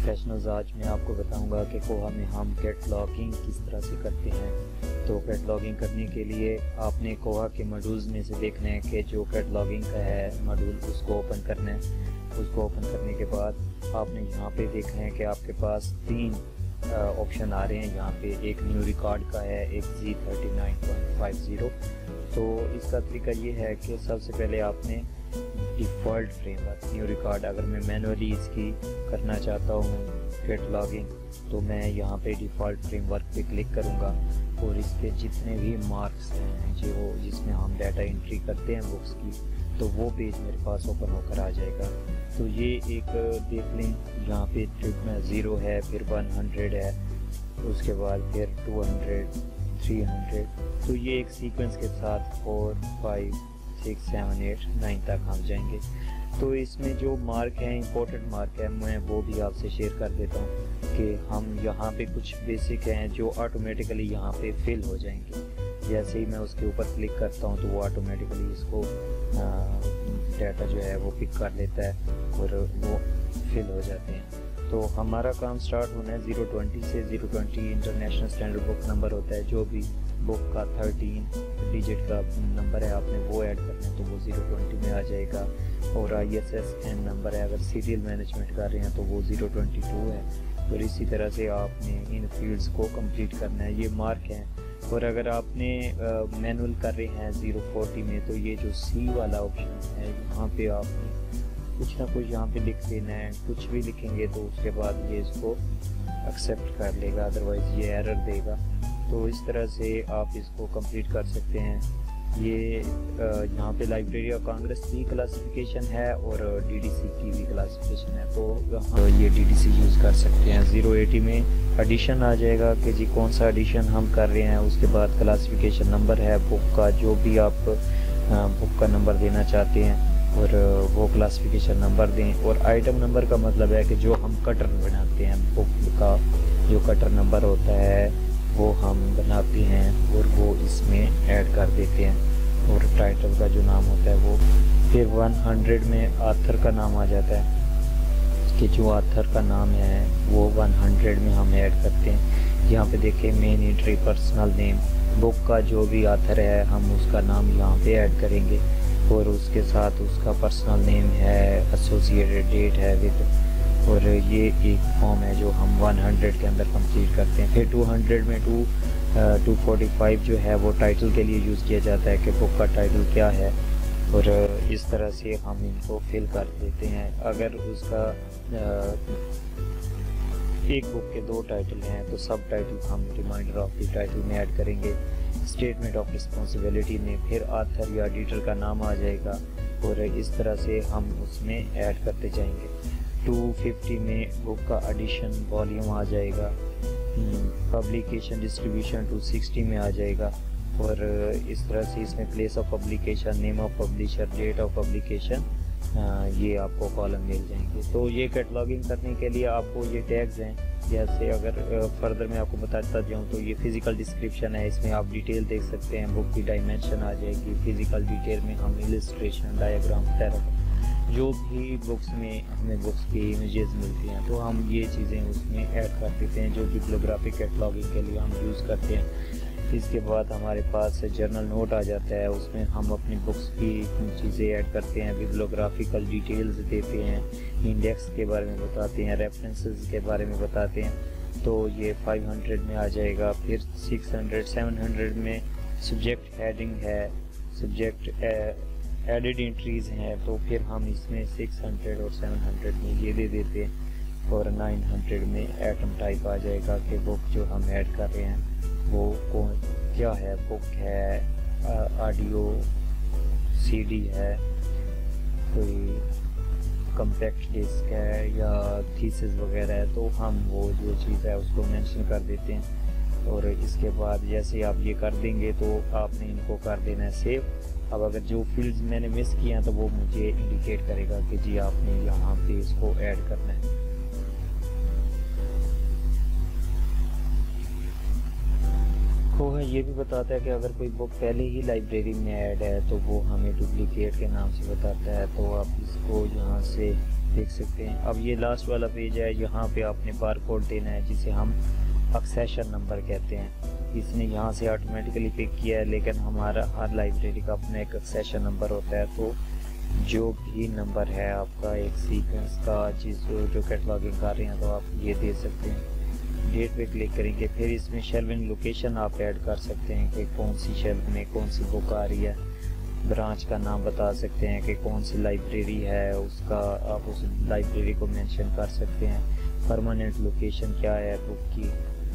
Professionals, آج میں آپ کو بتاؤں گا کہ کوہا میں ہم کیٹلاگنگ کس طرح سے کرتے ہیں۔ تو کیٹلاگنگ کرنے کے لیے آپ نے کوہا کے ماڈیولز میں سے دیکھنا ہے کہ جو کیٹلاگنگ کا ہے ماڈیول اس کو اوپن کرنا ہے۔ اس کو اوپن کرنے کے بعد آپ نے یہاں پہ دیکھنا ہے کہ آپ کے پاس 3 آپشن آ رہے ہیں۔ یہاں پہ ایک نیو ریکارڈ کا ہے، ایک Z39.50۔ تو اس کا طریقہ یہ ہے کہ سب سے پہلے آپ نے default framework new record, اگر میں مینولی اس کی کرنا چاہتا ہوں کیٹلاگنگ تو میں یہاں پہ ڈیفالٹ فریم ورک پہ کلک کروں گا، اور اس کے جتنے بھی مارکس ہیں جو جس میں ہم ڈیٹا انٹری کرتے ہیں بکس کی، تو وہ پیج میرے پاس اوپن ہو کر آ جائے گا۔ تو یہ ایک دیکھ لیں، یہاں پہ ٹرپ میں 0 ہے، پھر 100 ہے، اس کے بعد پھر 200 300۔ تو یہ ایک سیکوینس کے ساتھ 4 5 6 7 8 9 تک ہم جائیں گے۔ تو اس میں جو مارک ہیں امپورٹنٹ مارک ہے، میں وہ بھی آپ سے شیئر کر دیتا ہوں کہ ہم یہاں پہ کچھ بیسک ہیں جو آٹومیٹیکلی یہاں پہ فل ہو جائیں گے۔ جیسے ہی میں اس کے اوپر کلک کرتا ہوں تو وہ آٹومیٹیکلی اس کو ڈیٹا جو ہے وہ پک کر لیتا ہے اور وہ فل ہو جاتے ہیں۔ تو ہمارا کام سٹارٹ ہونا ہے 020 سے۔ 020 انٹرنیشنل اسٹینڈرڈ بک نمبر ہوتا ہے، جو بھی بک کا 13 ڈیجٹ کا نمبر ہے آپ نے وہ ایڈ کرنا ہے تو وہ 020 میں آ جائے گا۔ اور ISSN نمبر ہے، اگر سیریل مینجمنٹ کر رہے ہیں تو وہ 022 ہے۔ اور اسی طرح سے آپ نے ان فیلڈز کو کمپلیٹ کرنا ہے، یہ مارک ہیں۔ اور اگر آپ نے مینول کر رہے ہیں 040 میں تو یہ جو C والا آپشن ہے یہاں پہ آپ نے کچھ نہ کچھ یہاں پہ لکھ دینا ہے، کچھ بھی لکھیں گے تو اس کے بعد یہ اس کو ایکسیپٹ کر لے گا، ادروائز یہ ایرر دے گا۔ تو اس طرح سے آپ اس کو کمپلیٹ کر سکتے ہیں۔ یہ یہاں پہ لائبریری آف کانگریس کی کلاسیفیکیشن ہے اور DDC کی بھی کلاسیفیکیشن ہے، تو یہ DDC یوز کر سکتے ہیں۔ 080 میں ایڈیشن آ جائے گا کہ جی کون سا ایڈیشن ہم کر رہے ہیں، اس کے بعد کلاسیفیکیشن نمبر ہے بک کا، جو بھی آپ بک کا نمبر دینا چاہتے ہیں اور وہ کلاسیفیکیشن نمبر دیں۔ اور آئٹم نمبر کا مطلب ہے کہ جو ہم کٹر بناتے ہیں بک کا جو کٹر نمبر ہوتا ہے وہ ہم بناتے ہیں اور وہ اس میں ایڈ کر دیتے ہیں۔ اور ٹائٹل کا جو نام ہوتا ہے وہ پھر 100 میں آتھر کا نام آ جاتا ہے کہ جو آتھر کا نام ہے وہ 100 میں ہم ایڈ کرتے ہیں۔ یہاں پہ دیکھیں مین انٹری پرسنل نیم، بک کا جو بھی آتھر ہے ہم اس کا نام یہاں پہ ایڈ کریں گے، اور اس کے ساتھ اس کا پرسنل نیم ہے، ایسوسیٹڈ ڈیٹ ہے ود، اور یہ ایک فارم ہے جو ہم 100 کے اندر کمپلیٹ کرتے ہیں۔ پھر 200 میں 245 جو ہے وہ ٹائٹل کے لیے یوز کیا جاتا ہے کہ بک کا ٹائٹل کیا ہے، اور اس طرح سے ہم ان کو فل کر دیتے ہیں۔ اگر اس کا ایک بک کے 2 ٹائٹل ہیں تو سب ٹائٹل ہم ریمائنڈر آف دی ٹائٹل میں ایڈ کریں گے۔ اسٹیٹمنٹ آف رسپانسبلٹی میں پھر آتھر یا ایڈیٹر کا نام آ جائے گا، اور اس طرح سے ہم اس میں ایڈ کرتے جائیں گے۔ 250 میں بک کا ایڈیشن والیوم آ جائے گا، پبلیکیشن ڈسٹریبیوشن 260 میں آ جائے گا، اور اس طرح سے اس میں place of publication, name of publisher, date of publication, یہ آپ کو کالم مل جائیں گے۔ تو یہ کیٹلاگنگ کرنے کے لیے آپ کو یہ ٹیگز ہیں، جیسے اگر فردر میں آپ کو بتاتا جاؤں تو یہ فزیکل ڈسکرپشن ہے، اس میں آپ ڈیٹیل دیکھ سکتے ہیں، بک کی ڈائمینشن آ جائے گی، فزیکل ڈیٹیل میں ہم السٹریشن، ڈائیگرام وغیرہ جو بھی بکس میں ہمیں بکس کی امیجز ملتی ہیں تو ہم یہ چیزیں اس میں ایڈ کر دیتے ہیں، جو ببلیوگرافک کیٹلاگنگ کے لیے ہم یوز کرتے ہیں۔ اس کے بعد ہمارے پاس جرنل نوٹ آ جاتا ہے، اس میں ہم اپنی بکس کی چیزیں ایڈ کرتے ہیں، ببلیوگرافیکل ڈیٹیلز دیتے ہیں، انڈیکس کے بارے میں بتاتے ہیں، ریفرنسز کے بارے میں بتاتے ہیں۔ تو یہ 500 میں آ جائے گا۔ پھر 600 700 میں سبجیکٹ ہیڈنگ ہے، سبجیکٹ ایڈڈ انٹریز ہیں، تو پھر ہم اس میں 600 اور 700 میں یہ دے دیتے ہیں۔ اور 900 میں ایٹم ٹائپ آ جائے گا کہ بک جو ہم ایڈ کر رہے ہیں وہ کیا ہے، بک ہے، آڈیو CD ہے، کوئی کمپیکٹ ڈسک ہے یا تھیسس وغیرہ ہے، تو ہم وہ جو چیز ہے اس کو مینشن کر دیتے ہیں۔ اور اس کے بعد جیسے آپ یہ کر دیں گے تو آپ نے ان کو کر دینا ہے سیو۔ اب اگر جو فیلڈز میں نے مس کیا تو وہ مجھے انڈیکیٹ کرے گا کہ جی آپ نے یہاں پہ اس کو ایڈ کرنا ہے۔ کوہا یہ بھی بتاتا ہے کہ اگر کوئی بک پہلے ہی لائبریری میں ایڈ ہے تو وہ ہمیں ڈپلیکیٹ کے نام سے بتاتا ہے، تو آپ اس کو یہاں سے دیکھ سکتے ہیں. اب یہ لاسٹ والا پیج ہے, یہاں پہ آپ نے بار کوڈ دینا ہے جسے ہم ایکسیشن نمبر کہتے ہیں. اس نے یہاں سے آٹومیٹکلی پک کیا ہے, لیکن ہمارا ہر لائبریری کا اپنا ایک ایکسیشن نمبر ہوتا ہے. تو جو بھی نمبر ہے آپ کا ایک سیکوینس کا جو کیٹلاگنگ کر رہے ہیں تو آپ یہ دے سکتے ہیں. ڈیٹ پہ کلک کریں گے, پھر اس میں شیلونگ لوکیشن آپ ایڈ کر سکتے ہیں کہ کون سی شیلف میں کون سی بک آ رہی ہے. برانچ کا نام بتا سکتے ہیں کہ کون سی لائبریری ہے, اس کا آپ اس لائبریری کو مینشن کر سکتے ہیں. پرماننٹ لوکیشن کیا ہے بک کی.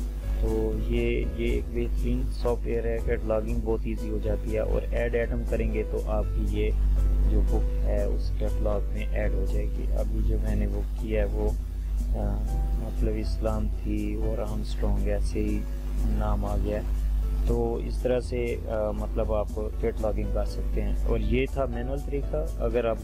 تو یہ ایک بہترین سافٹ ویئر ہے, کیٹلاگنگ بہت ایزی ہو جاتی ہے. اور ایڈ ایٹم کریں گے تو آپ کی یہ جو بک ہے اس کیٹلاگ میں ایڈ ہو جائے گی. ابھی جو میں نے بک کی ہے وہ مطلب اسلام تھی اور آرمسٹرانگ ایسے ہی نام آ گیا. تو اس طرح سے مطلب آپ کیٹلاگنگ کر سکتے ہیں. اور یہ تھا مینول طریقہ. اگر آپ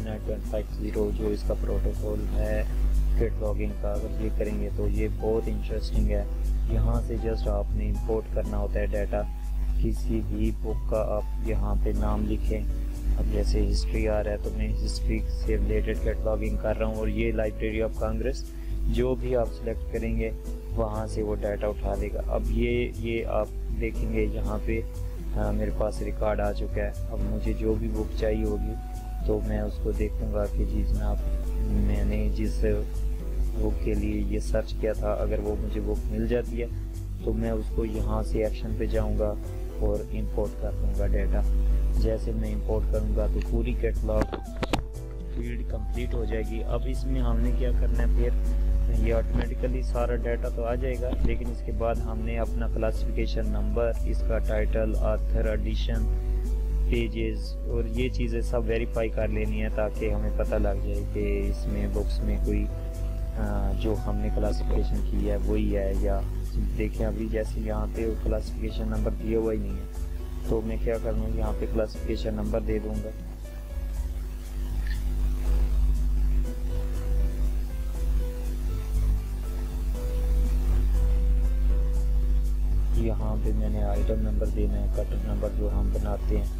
Z39.50 جو اس کا پروٹوکول ہے کیٹلاگنگ کا اگر یہ کریں گے تو یہ بہت انٹرسٹنگ ہے. یہاں سے جسٹ آپ نے امپورٹ کرنا ہوتا ہے ڈیٹا. کسی بھی بک کا آپ یہاں پہ نام لکھیں. اب جیسے ہسٹری آ رہا ہے تو میں ہسٹری سے ریلیٹڈ کیٹلاگنگ کر رہا ہوں, اور یہ لائبریری آف کانگریس جو بھی آپ سلیکٹ کریں گے وہاں سے وہ ڈیٹا اٹھا لے گا. اب یہ آپ دیکھیں گے یہاں پہ میرے پاس ریکارڈ آ چکا ہے. اب مجھے جو بھی بک چاہیے ہوگی تو میں اس کو دیکھوں گا کہ جی جناب میں نے جس بک کے لیے یہ سرچ کیا تھا اگر وہ مجھے بک مل جاتی ہے تو میں اس کو یہاں سے ایکشن پہ جاؤں گا اور امپورٹ کر دوں گا ڈیٹا. جیسے میں امپورٹ کروں گا تو پوری کیٹلاگ فیلڈ کمپلیٹ ہو جائے گی. اب اس میں ہم نے کیا کرنا ہے, پھر یہ آٹومیٹیکلی سارا ڈیٹا تو آ جائے گا, لیکن اس کے بعد ہم نے اپنا کلاسیفیکیشن نمبر, اس کا ٹائٹل, آتھر, ایڈیشن, پیجز اور یہ چیزیں سب ویریفائی کر لینی ہے تاکہ ہمیں پتہ لگ جائے کہ اس میں بکس میں کوئی جو ہم نے کلاسیفیکیشن کی ہے وہی ہے یا. دیکھیں ابھی جیسے یہاں پہ کلاسیفیکیشن نمبر دیا ہوا ہی نہیں ہے تو میں کیا کروں یہاں پہ کلاسیفیکیشن نمبر دے دوں گا. یہاں پہ میں نے آئٹم نمبر دینا ہے, کٹر نمبر جو ہم بناتے ہیں.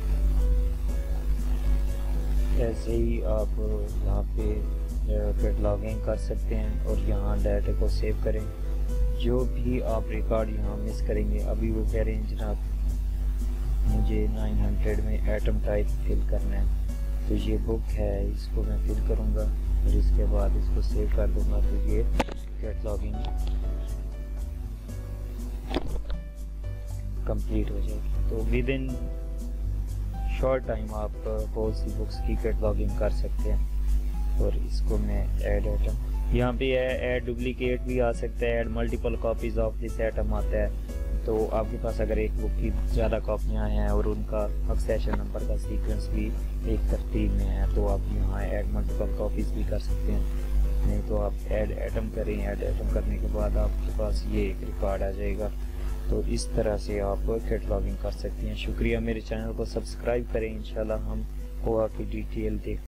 ایسے ہی آپ یہاں پہ کیٹلاگنگ کر سکتے ہیں اور یہاں ڈیٹا کو سیو کریں. جو بھی آپ ریکارڈ یہاں مس کریں گے, ابھی وہ کہہ رہے ہیں جناب مجھے 900 میں ایٹم ٹائپ فل کرنا ہے تو یہ بک ہے, اس کو میں فل کروں گا اور اس کے بعد اس کو سیو کر دوں گا تو یہ کیٹلاگنگ کمپلیٹ ہو جائے گی. تو ود ان شارٹ ٹائم آپ بہت سی بکس کی کیٹلاگنگ کر سکتے ہیں. اور اس کو میں ایڈ ایٹم یہاں پہ ایڈ ڈپلیکیٹ بھی آ سکتا ہے, add multiple copies of this item آتا ہے. تو آپ کے پاس اگر ایک بک کی زیادہ کاپیاں ہیں اور ان کا ایکسیشن نمبر کا سیکوینس بھی ایک ترتیب میں ہے تو آپ یہاں ایڈ ملٹیپل کاپیز بھی کر سکتے ہیں. نہیں تو آپ ایڈ ایٹم کریں, ایڈ ایٹم کرنے کے بعد آپ کے پاس یہ ایک ریکارڈ آ جائے گا. تو اس طرح سے آپ کیٹلاگنگ کر سکتے ہیں. شکریہ, میرے چینل کو سبسکرائب کریں. انشاءاللہ ہم کوہا کی ڈیٹیل دیکھ